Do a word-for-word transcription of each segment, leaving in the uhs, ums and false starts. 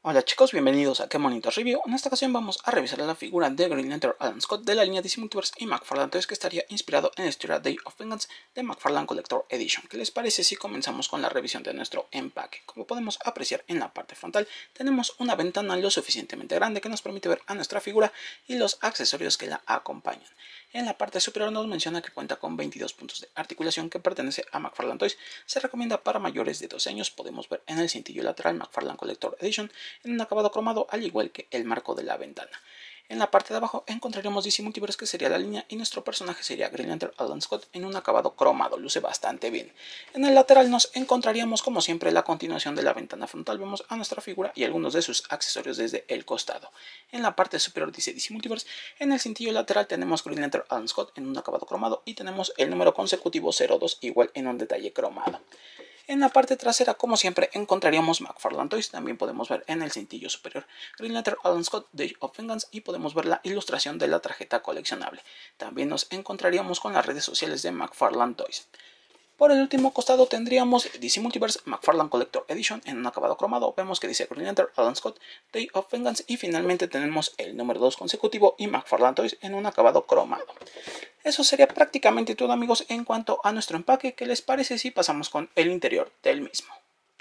Hola chicos, bienvenidos a Qué Monitor Review. En esta ocasión vamos a revisar la figura de Green Lantern Alan Scott de la línea D C Multiverse y McFarlane Toys, que estaría inspirado en la historia Day of Vengeance de McFarlane Collector Edition. ¿Qué les parece si comenzamos con la revisión de nuestro empaque? Como podemos apreciar en la parte frontal, tenemos una ventana lo suficientemente grande que nos permite ver a nuestra figura y los accesorios que la acompañan. En la parte superior nos menciona que cuenta con veintidós puntos de articulación que pertenece a McFarlane Toys. Se recomienda para mayores de doce años. Podemos ver en el cintillo lateral McFarlane Collector Edition en un acabado cromado, al igual que el marco de la ventana. En la parte de abajo encontraríamos D C Multiverse, que sería la línea, y nuestro personaje sería Green Lantern Alan Scott en un acabado cromado. Luce bastante bien. En el lateral nos encontraríamos, como siempre, la continuación de la ventana frontal. Vemos a nuestra figura y algunos de sus accesorios desde el costado. En la parte superior dice D C Multiverse. En el cintillo lateral tenemos Green Lantern Alan Scott en un acabado cromado y tenemos el número consecutivo cero dos, igual en un detalle cromado. En la parte trasera, como siempre, encontraríamos McFarlane Toys. También podemos ver en el cintillo superior Green Lantern Alan Scott Day of Vengeance y podemos ver la ilustración de la tarjeta coleccionable. También nos encontraríamos con las redes sociales de McFarlane Toys. Por el último costado tendríamos D C Multiverse McFarlane Collector Edition en un acabado cromado. Vemos que dice Green Lantern Alan Scott Day of Vengeance y finalmente tenemos el número dos consecutivo y McFarlane Toys en un acabado cromado. Eso sería prácticamente todo, amigos, en cuanto a nuestro empaque. ¿Qué les parece si pasamos con el interior del mismo?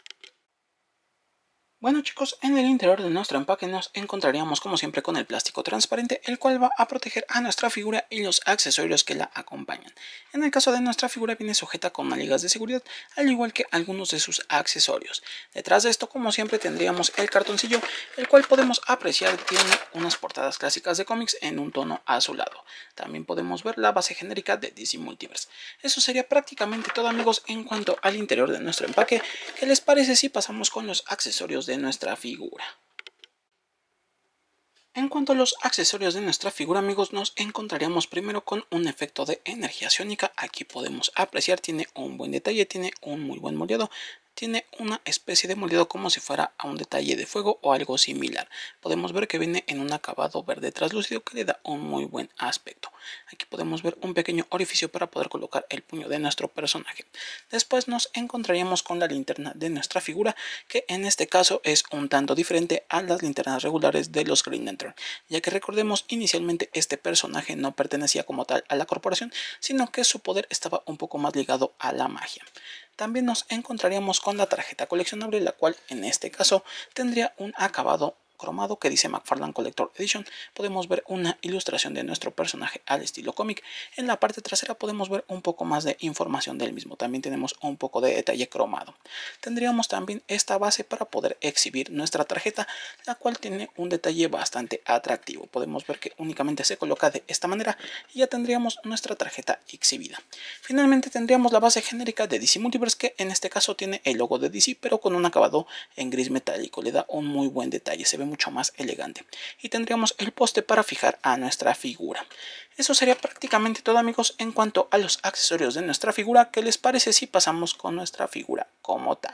Bueno chicos, en el interior de nuestro empaque nos encontraríamos como siempre con el plástico transparente, el cual va a proteger a nuestra figura y los accesorios que la acompañan. En el caso de nuestra figura viene sujeta con ligas de seguridad, al igual que algunos de sus accesorios. Detrás de esto, como siempre, tendríamos el cartoncillo, el cual podemos apreciar tiene unas portadas clásicas de cómics en un tono azulado. También podemos ver la base genérica de D C Multiverse. Eso sería prácticamente todo, amigos, en cuanto al interior de nuestro empaque. ¿Qué les parece si pasamos con los accesorios de nuestra figura? En cuanto a los accesorios de nuestra figura, amigos, nos encontraríamos primero con un efecto de energía psiónica. Aquí podemos apreciar, tiene un buen detalle, tiene un muy buen moldeado. Tiene una especie de moldeado como si fuera a un detalle de fuego o algo similar. Podemos ver que viene en un acabado verde translúcido que le da un muy buen aspecto. Aquí podemos ver un pequeño orificio para poder colocar el puño de nuestro personaje. Después nos encontraríamos con la linterna de nuestra figura, que en este caso es un tanto diferente a las linternas regulares de los Green Lantern, ya que recordemos, inicialmente este personaje no pertenecía como tal a la corporación, sino que su poder estaba un poco más ligado a la magia. También nos encontraríamos con la tarjeta coleccionable, la cual en este caso tendría un acabado cromado que dice McFarlane Collector Edition. Podemos ver una ilustración de nuestro personaje al estilo cómic. En la parte trasera podemos ver un poco más de información del mismo. También tenemos un poco de detalle cromado. Tendríamos también esta base para poder exhibir nuestra tarjeta, la cual tiene un detalle bastante atractivo. Podemos ver que únicamente se coloca de esta manera y ya tendríamos nuestra tarjeta exhibida. Finalmente tendríamos la base genérica de D C Multiverse, que en este caso tiene el logo de D C, pero con un acabado en gris metálico. Le da un muy buen detalle, se ve mucho más elegante. Y tendríamos el poste para fijar a nuestra figura. Eso sería prácticamente todo, amigos, en cuanto a los accesorios de nuestra figura. ¿Qué les parece si pasamos con nuestra figura como tal?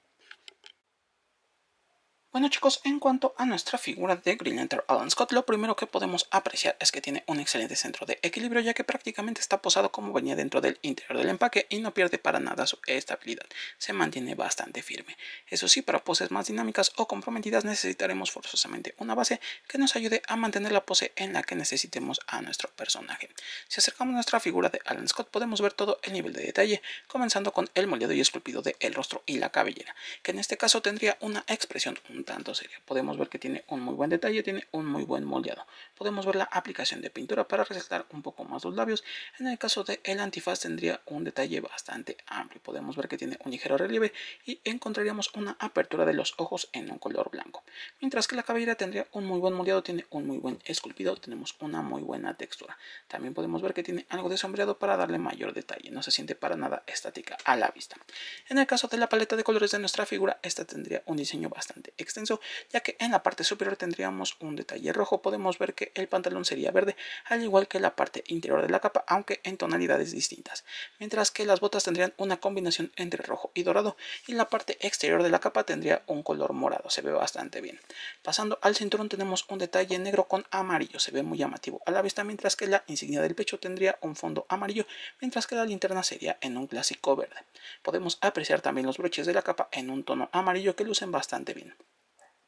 Bueno chicos, en cuanto a nuestra figura de Green Lantern Alan Scott, lo primero que podemos apreciar es que tiene un excelente centro de equilibrio, ya que prácticamente está posado como venía dentro del interior del empaque y no pierde para nada su estabilidad. Se mantiene bastante firme. Eso sí, para poses más dinámicas o comprometidas necesitaremos forzosamente una base que nos ayude a mantener la pose en la que necesitemos a nuestro personaje. Si acercamos nuestra figura de Alan Scott, podemos ver todo el nivel de detalle, comenzando con el moldeado y esculpido del rostro y la cabellera, que en este caso tendría una expresión un tanto seria. Podemos ver que tiene un muy buen detalle, tiene un muy buen moldeado. Podemos ver la aplicación de pintura para resaltar un poco más los labios. En el caso del antifaz tendría un detalle bastante amplio. Podemos ver que tiene un ligero relieve y encontraríamos una apertura de los ojos en un color blanco. Mientras que la cabellera tendría un muy buen moldeado, tiene un muy buen esculpido, tenemos una muy buena textura. También podemos ver que tiene algo de sombreado para darle mayor detalle. No se siente para nada estática a la vista. En el caso de la paleta de colores de nuestra figura, esta tendría un diseño bastante extenso, ya que en la parte superior tendríamos un detalle rojo. Podemos ver que el pantalón sería verde, al igual que la parte interior de la capa, aunque en tonalidades distintas, mientras que las botas tendrían una combinación entre rojo y dorado, y la parte exterior de la capa tendría un color morado. Se ve bastante bien. Pasando al cinturón tenemos un detalle negro con amarillo, se ve muy llamativo a la vista, mientras que la insignia del pecho tendría un fondo amarillo, mientras que la linterna sería en un clásico verde. Podemos apreciar también los broches de la capa en un tono amarillo que lucen bastante bien.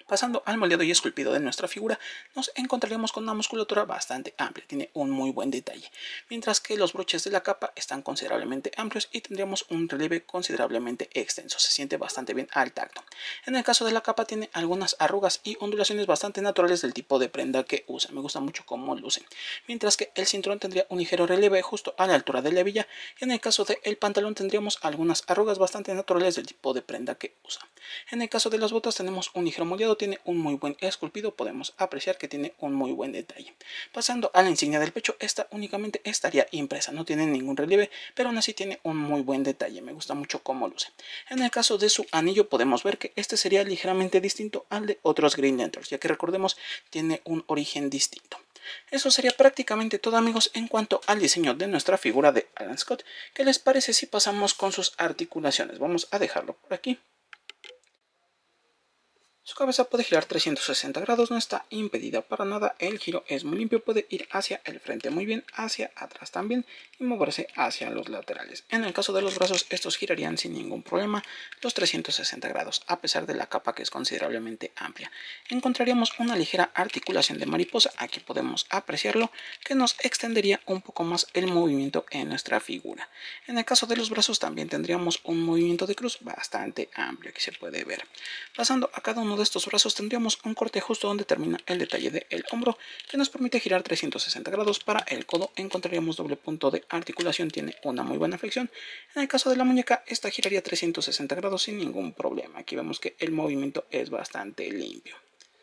Pasando al moldeado y esculpido de nuestra figura, nos encontraríamos con una musculatura bastante amplia, tiene un muy buen detalle, mientras que los broches de la capa están considerablemente amplios y tendríamos un relieve considerablemente extenso, se siente bastante bien al tacto. En el caso de la capa tiene algunas arrugas y ondulaciones bastante naturales del tipo de prenda que usa, me gusta mucho cómo luce, mientras que el cinturón tendría un ligero relieve justo a la altura de la hebilla y en el caso del pantalón tendríamos algunas arrugas bastante naturales del tipo de prenda que usa. En el caso de las botas tenemos un ligero moldeado, tiene un muy buen esculpido, podemos apreciar que tiene un muy buen detalle. Pasando a la insignia del pecho, esta únicamente estaría impresa, no tiene ningún relieve, pero aún así tiene un muy buen detalle, me gusta mucho cómo luce. En el caso de su anillo podemos ver que este sería ligeramente distinto al de otros Green Lanterns, ya que recordemos tiene un origen distinto. Eso sería prácticamente todo, amigos, en cuanto al diseño de nuestra figura de Alan Scott. ¿Qué les parece si pasamos con sus articulaciones? Vamos a dejarlo por aquí. Su cabeza puede girar trescientos sesenta grados, no está impedida para nada, el giro es muy limpio, puede ir hacia el frente muy bien, hacia atrás también y moverse hacia los laterales. En el caso de los brazos, estos girarían sin ningún problema los trescientos sesenta grados, a pesar de la capa que es considerablemente amplia. Encontraríamos una ligera articulación de mariposa, aquí podemos apreciarlo, que nos extendería un poco más el movimiento en nuestra figura. En el caso de los brazos también tendríamos un movimiento de cruz bastante amplio, aquí se puede ver. Pasando a cada uno de estos brazos tendríamos un corte justo donde termina el detalle del hombro que nos permite girar trescientos sesenta grados. Para el codo encontraríamos doble punto de articulación, tiene una muy buena flexión. En el caso de la muñeca, esta giraría trescientos sesenta grados sin ningún problema. Aquí vemos que el movimiento es bastante limpio.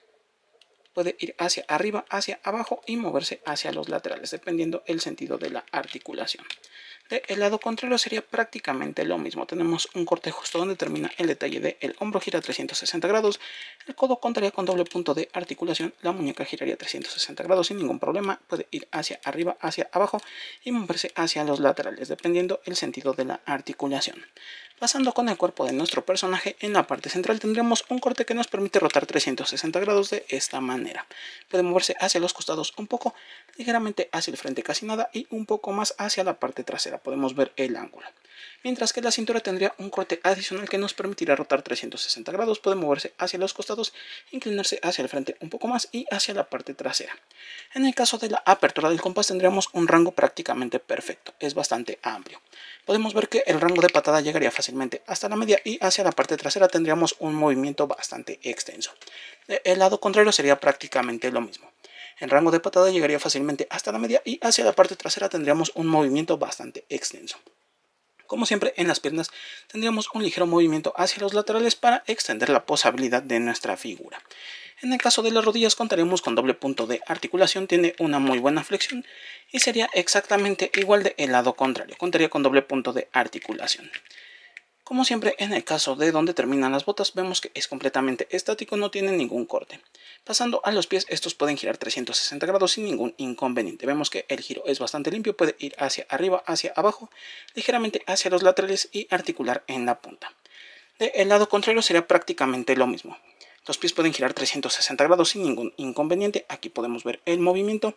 Puede ir hacia arriba, hacia abajo y moverse hacia los laterales dependiendo el sentido de la articulación. Del lado contrario sería prácticamente lo mismo. Tenemos un corte justo donde termina el detalle del hombro, gira trescientos sesenta grados. El codo contaría con doble punto de articulación. La muñeca giraría trescientos sesenta grados sin ningún problema. Puede ir hacia arriba, hacia abajo y moverse hacia los laterales dependiendo el sentido de la articulación. Pasando con el cuerpo de nuestro personaje, en la parte central tendremos un corte que nos permite rotar trescientos sesenta grados de esta manera. Puede moverse hacia los costados un poco, ligeramente hacia el frente casi nada y un poco más hacia la parte trasera. Podemos ver el ángulo. Mientras que la cintura tendría un corte adicional que nos permitirá rotar trescientos sesenta grados, puede moverse hacia los costados, inclinarse hacia el frente un poco más y hacia la parte trasera. En el caso de la apertura del compás tendríamos un rango prácticamente perfecto, es bastante amplio. Podemos ver que el rango de patada llegaría fácilmente hasta la media y hacia la parte trasera tendríamos un movimiento bastante extenso. El lado contrario sería prácticamente lo mismo. El rango de patada llegaría fácilmente hasta la media y hacia la parte trasera tendríamos un movimiento bastante extenso. Como siempre, en las piernas tendríamos un ligero movimiento hacia los laterales para extender la posabilidad de nuestra figura. En el caso de las rodillas contaremos con doble punto de articulación, tiene una muy buena flexión y sería exactamente igual del lado contrario, contaría con doble punto de articulación. Como siempre, en el caso de donde terminan las botas, vemos que es completamente estático, no tiene ningún corte. Pasando a los pies, estos pueden girar trescientos sesenta grados sin ningún inconveniente. Vemos que el giro es bastante limpio, puede ir hacia arriba, hacia abajo, ligeramente hacia los laterales y articular en la punta. Del lado contrario sería prácticamente lo mismo. Los pies pueden girar trescientos sesenta grados sin ningún inconveniente. Aquí podemos ver el movimiento.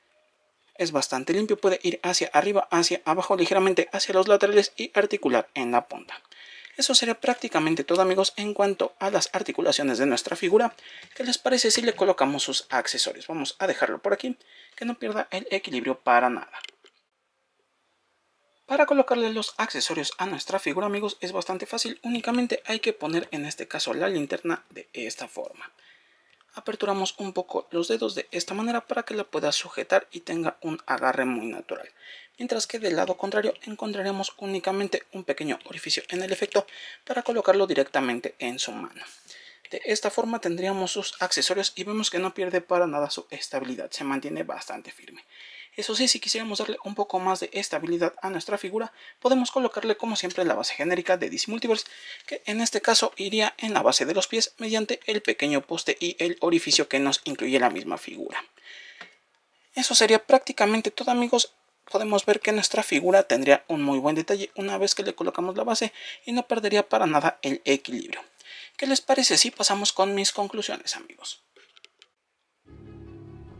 Es bastante limpio, puede ir hacia arriba, hacia abajo, ligeramente hacia los laterales y articular en la punta. Eso sería prácticamente todo, amigos, en cuanto a las articulaciones de nuestra figura. ¿Qué les parece si le colocamos sus accesorios? Vamos a dejarlo por aquí, que no pierda el equilibrio para nada. Para colocarle los accesorios a nuestra figura, amigos, es bastante fácil. Únicamente hay que poner en este caso la linterna de esta forma. Aperturamos un poco los dedos de esta manera para que la pueda sujetar y tenga un agarre muy natural. Mientras que del lado contrario encontraremos únicamente un pequeño orificio en el efecto para colocarlo directamente en su mano. De esta forma tendríamos sus accesorios y vemos que no pierde para nada su estabilidad, se mantiene bastante firme. Eso sí, si quisiéramos darle un poco más de estabilidad a nuestra figura, podemos colocarle como siempre la base genérica de D C Multiverse, que en este caso iría en la base de los pies mediante el pequeño poste y el orificio que nos incluye la misma figura. Eso sería prácticamente todo, amigos. Podemos ver que nuestra figura tendría un muy buen detalle una vez que le colocamos la base y no perdería para nada el equilibrio. ¿Qué les parece si pasamos con mis conclusiones, amigos?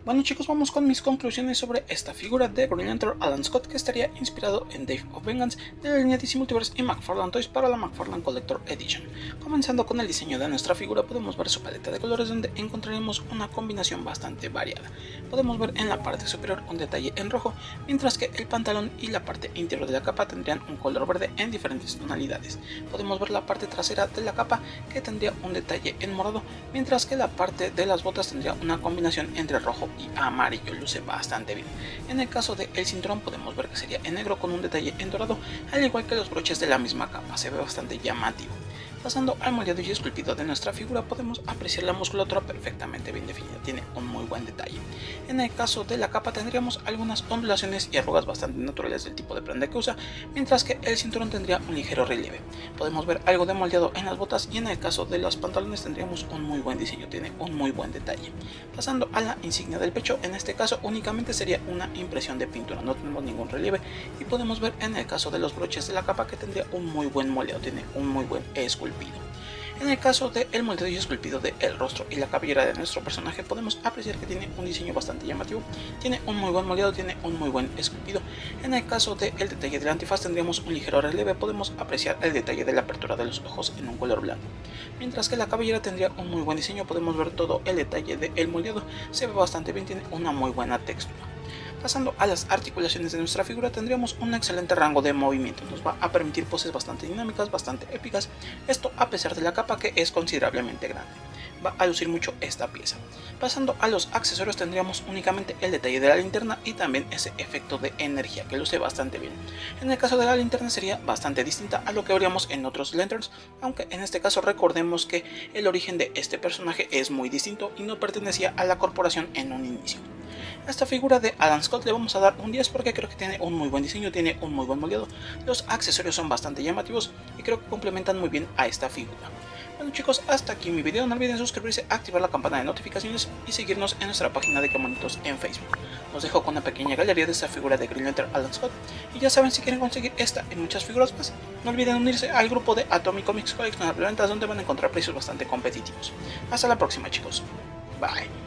Bueno chicos, vamos con mis conclusiones sobre esta figura de Green Lantern Alan Scott, que estaría inspirado en Day of Vengeance de la línea D C Multiverse y McFarlane Toys para la McFarlane Collector Edition. Comenzando con el diseño de nuestra figura, podemos ver su paleta de colores, donde encontraremos una combinación bastante variada. Podemos ver en la parte superior un detalle en rojo, mientras que el pantalón y la parte interior de la capa tendrían un color verde en diferentes tonalidades. Podemos ver la parte trasera de la capa, que tendría un detalle en morado, mientras que la parte de las botas tendría una combinación entre rojo y amarillo. Luce bastante bien. En el caso del cinturón, podemos ver que sería en negro con un detalle en dorado, al igual que los broches de la misma capa. Se ve bastante llamativo. Pasando al moldeado y esculpido de nuestra figura, podemos apreciar la musculatura perfectamente bien definida, tiene un muy buen detalle. En el caso de la capa, tendríamos algunas ondulaciones y arrugas bastante naturales del tipo de prenda que usa, mientras que el cinturón tendría un ligero relieve. Podemos ver algo de moldeado en las botas, y en el caso de los pantalones tendríamos un muy buen diseño, tiene un muy buen detalle. Pasando a la insignia del pecho, en este caso únicamente sería una impresión de pintura, no tenemos ningún relieve, y podemos ver en el caso de los broches de la capa que tendría un muy buen moldeado, tiene un muy buen esculpido. En el caso del moldeado y esculpido del rostro y la cabellera de nuestro personaje, podemos apreciar que tiene un diseño bastante llamativo, tiene un muy buen moldeado, tiene un muy buen esculpido. En el caso del detalle del antifaz, tendríamos un ligero relieve, podemos apreciar el detalle de la apertura de los ojos en un color blanco. Mientras que la cabellera tendría un muy buen diseño, podemos ver todo el detalle del moldeado, se ve bastante bien, tiene una muy buena textura. Pasando a las articulaciones de nuestra figura, tendríamos un excelente rango de movimiento, nos va a permitir poses bastante dinámicas, bastante épicas, esto a pesar de la capa, que es considerablemente grande. Va a lucir mucho esta pieza. Pasando a los accesorios, tendríamos únicamente el detalle de la linterna y también ese efecto de energía, que luce bastante bien. En el caso de la linterna sería bastante distinta a lo que veríamos en otros lanterns, aunque en este caso recordemos que el origen de este personaje es muy distinto y no pertenecía a la corporación en un inicio. A esta figura de Alan Scott le vamos a dar un diez porque creo que tiene un muy buen diseño, tiene un muy buen moldeado, los accesorios son bastante llamativos y creo que complementan muy bien a esta figura. Bueno chicos, hasta aquí mi video, no olviden suscribirse, activar la campana de notificaciones y seguirnos en nuestra página de Quemonitos en Facebook. Los dejo con una pequeña galería de esta figura de Green Lantern Alan Scott, y ya saben, si quieren conseguir esta y muchas figuras más, no olviden unirse al grupo de Atomic Comics Collection, donde van a encontrar precios bastante competitivos. Hasta la próxima chicos, bye.